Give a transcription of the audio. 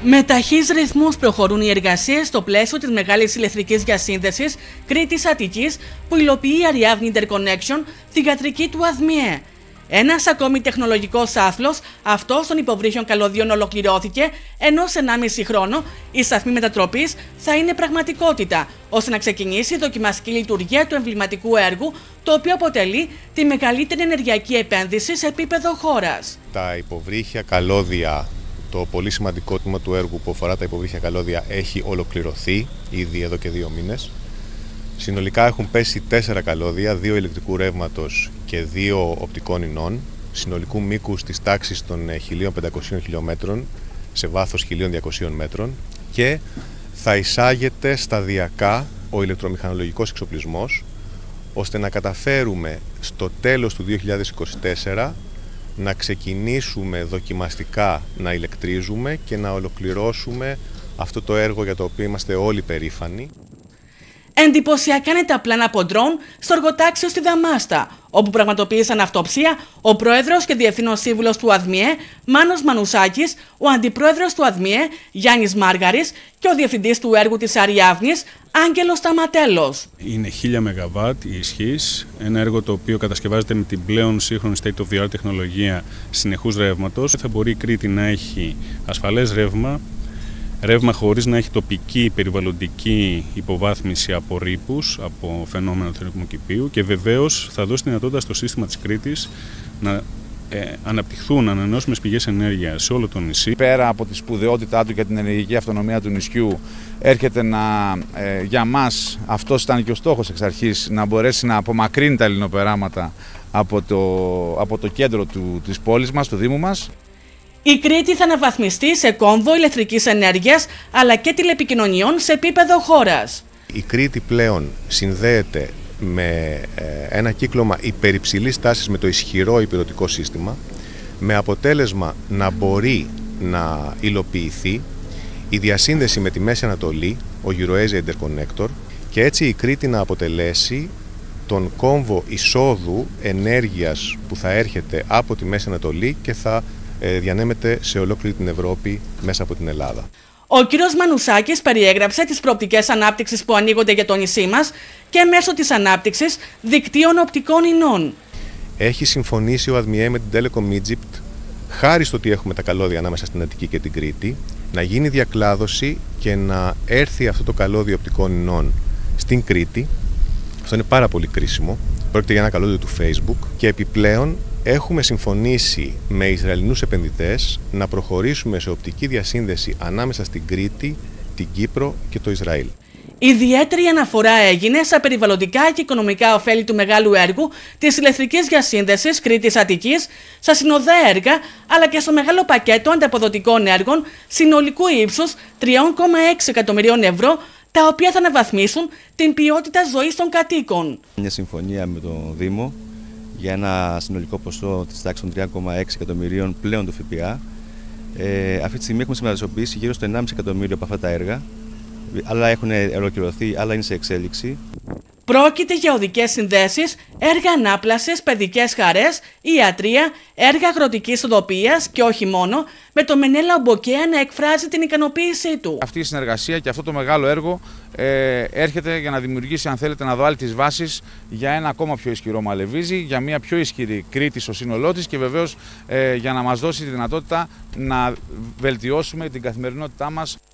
Με ταχύς ρυθμούς προχωρούν οι εργασίες στο πλαίσιο της μεγάλης ηλεκτρικής διασύνδεσης Κρήτης-Αττικής που υλοποιεί η Ariadne Interconnection, θυγατρική του ΑΔΜΙΕ. Ένας ακόμη τεχνολογικός άθλος, αυτός των υποβρύχιων καλωδίων, ολοκληρώθηκε, ενώ σε 1,5 χρόνο η σταθμή μετατροπής θα είναι πραγματικότητα, ώστε να ξεκινήσει η δοκιμαστική λειτουργία του εμβληματικού έργου, το οποίο αποτελεί τη μεγαλύτερη ενεργειακή επένδυση σε επίπεδο χώρας. Τα υποβρύχια καλώδια, το πολύ σημαντικό τμήμα του έργου που αφορά τα υποβρύχια καλώδια, έχει ολοκληρωθεί ήδη εδώ και 2 μήνες. Συνολικά έχουν πέσει 4 καλώδια, 2 ηλεκτρικού ρεύματος και 2 οπτικών ινών, συνολικού μήκους της τάξης των 1.500 χιλιόμετρων σε βάθος 1.200 μέτρων και θα εισάγεται σταδιακά ο ηλεκτρομηχανολογικός εξοπλισμός, ώστε να καταφέρουμε στο τέλος του 2024 να ξεκινήσουμε δοκιμαστικά να ηλεκτρίζουμε και να ολοκληρώσουμε αυτό το έργο για το οποίο είμαστε όλοι περήφανοι. Εντυπωσιακά είναι τα πλάνα από ντρόουν στο εργοτάξιο στη Δαμάστα, όπου πραγματοποίησαν αυτοψία ο πρόεδρος και διευθύνων σύμβουλος του ΑΔΜΙΕ Μάνος Μανουσάκης, ο αντιπρόεδρος του ΑΔΜΙΕ Γιάννης Μάργαρης και ο διευθυντής του έργου της Αριάδνης Άγγελος Σταματέλος. Είναι 1000 ΜΒ η ισχύς, ένα έργο το οποίο κατασκευάζεται με την πλέον σύγχρονη state of the art τεχνολογία συνεχούς ρεύματος. Θα μπορεί η Κρήτη να έχει ασφαλές ρεύμα χωρίς να έχει τοπική περιβαλλοντική υποβάθμιση από ρήπους, από φαινόμενα θερμοκηπίου και βεβαίως θα δώσει τη δυνατότητα στο σύστημα της Κρήτης να αναπτυχθούν ανανεώσιμες πηγές ενέργειας σε όλο το νησί. Πέρα από τη σπουδαιότητά του και την ενεργειακή αυτονομία του νησιού, έρχεται για μας, αυτός ήταν και ο στόχος εξ αρχής, να μπορέσει να απομακρύνει τα ελληνοπεράματα από το κέντρο της πόλης μας, του Δήμου μας. Η Κρήτη θα αναβαθμιστεί σε κόμβο ηλεκτρικής ενέργειας αλλά και τηλεπικοινωνιών σε επίπεδο χώρας. Η Κρήτη πλέον συνδέεται με ένα κύκλωμα υπερυψηλής τάσης με το ισχυρό υπηρετικό σύστημα, με αποτέλεσμα να μπορεί να υλοποιηθεί η διασύνδεση με τη Μέση Ανατολή, ο EuroAsia Interconnector, και έτσι η Κρήτη να αποτελέσει τον κόμβο εισόδου ενέργειας που θα έρχεται από τη Μέση Ανατολή και θα διανέμεται σε ολόκληρη την Ευρώπη μέσα από την Ελλάδα. Ο κύριος Μανουσάκης περιέγραψε τις προοπτικές ανάπτυξης που ανοίγονται για το νησί μας και μέσω της ανάπτυξης δικτύων οπτικών ινών. Έχει συμφωνήσει ο ΑΔΜΙΕ με την Telecom Egypt, χάρη στο ότι έχουμε τα καλώδια ανάμεσα στην Αττική και την Κρήτη, να γίνει διακλάδωση και να έρθει αυτό το καλώδιο οπτικών ινών στην Κρήτη. Αυτό είναι πάρα πολύ κρίσιμο. Πρόκειται για ένα καλώδιο του Facebook και επιπλέον έχουμε συμφωνήσει με Ισραηλινούς επενδυτές να προχωρήσουμε σε οπτική διασύνδεση ανάμεσα στην Κρήτη, την Κύπρο και το Ισραήλ. Ιδιαίτερη αναφορά έγινε στα περιβαλλοντικά και οικονομικά ωφέλη του μεγάλου έργου της ηλεκτρικής διασύνδεσης Κρήτης-Αττικής, στα συνοδέα έργα αλλά και στο μεγάλο πακέτο ανταποδοτικών έργων συνολικού ύψους 3,6 εκατομμυρίων ευρώ, τα οποία θα αναβαθμίσουν την ποιότητα ζωής των κατοίκων. Μια συμφωνία με τον Δήμο για ένα συνολικό ποσό της τάξης των 3,6 εκατομμυρίων πλέον του ΦΠΑ. Αυτή τη στιγμή έχουμε συμμετασιοποιήσει γύρω στο 1,5 εκατομμύριο από αυτά τα έργα. Άλλα έχουν ολοκληρωθεί, άλλα είναι σε εξέλιξη. Πρόκειται για οδικές συνδέσεις, έργα ανάπλασης, παιδικές χαρές, ιατρία, έργα αγροτικής οδοποιίας και όχι μόνο, με το Μενέλα Ομποκέα να εκφράζει την ικανοποίησή του. Αυτή η συνεργασία και αυτό το μεγάλο έργο έρχεται για να δημιουργήσει, αν θέλετε, να βάλει τις βάσεις για ένα ακόμα πιο ισχυρό Μαλεβίζι, για μια πιο ισχυρή Κρήτη στο σύνολό της και βεβαίως για να μας δώσει τη δυνατότητα να βελτιώσουμε την καθημερινότητά μας.